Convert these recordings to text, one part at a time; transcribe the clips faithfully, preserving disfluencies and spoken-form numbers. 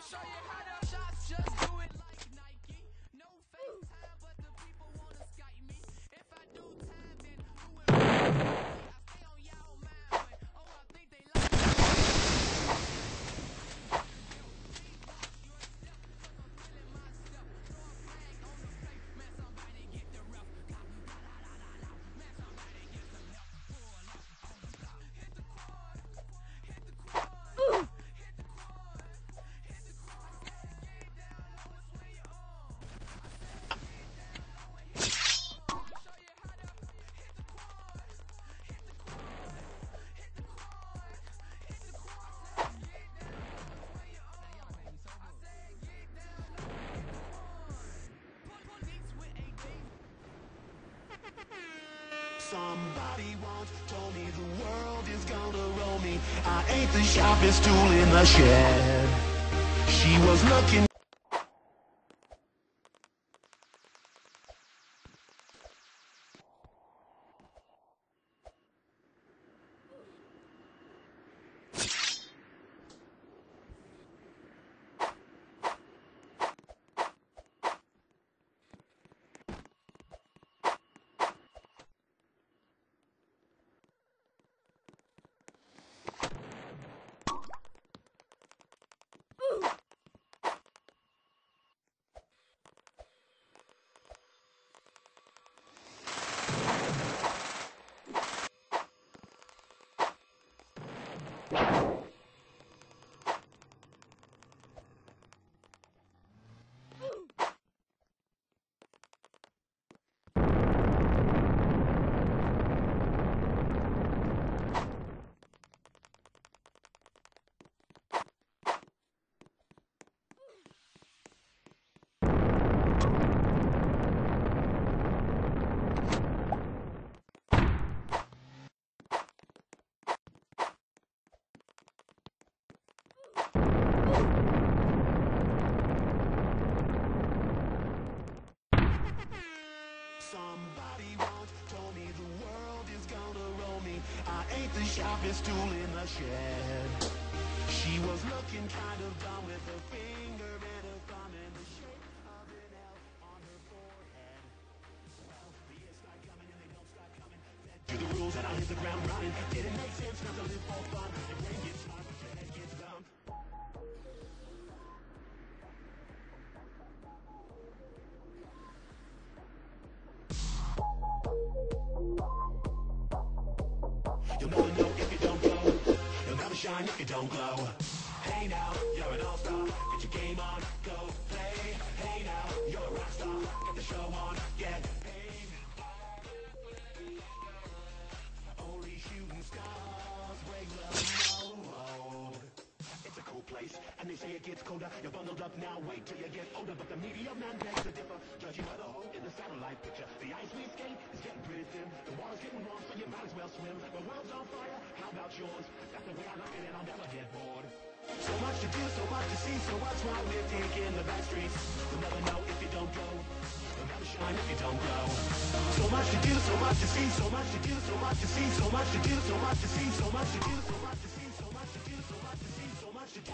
Somebody once told me the world is gonna roll me. I ain't the sharpest tool in the shed. She was looking. Somebody once told me the world is gonna roll me. I ain't the sharpest tool in the shed. She was looking kind of dumb with her finger and her thumb in the shape of an L on her forehead. Well, the years start coming and they don't stop coming. Fed to the rules and I hit the ground running. Didn't make sense not to live for fun. Your brain gets smart but your head gets dumb. You'll never know if you don't go. You'll never shine if you don't glow. Hey now, you're an all-star. Get your game on, go play. Hey now, you're a rock star. Get the show on, get paid. Only shooting stars break the mold. It's a cold place, and they say it gets colder. You're bundled up now, wait till you get older. But the media man begs to differ, judging by the hole in the satellite picture. The ice we skate is getting pretty thin. The water's getting warm, so you might as well swim. The world's on fire, how about yours? That's the way I like it, and I'll never get bored. So much to do, so much to see, so what's wrong with taking the back streets? You'll never know if you don't go. You'll never shine if you don't glow. So much to do, so much to see, so much to do, so much to see, so much to do, so much to see, so much to do, so much to see, so much to do, so much to see, so much to do.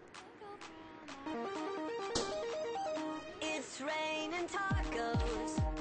It's raining tacos.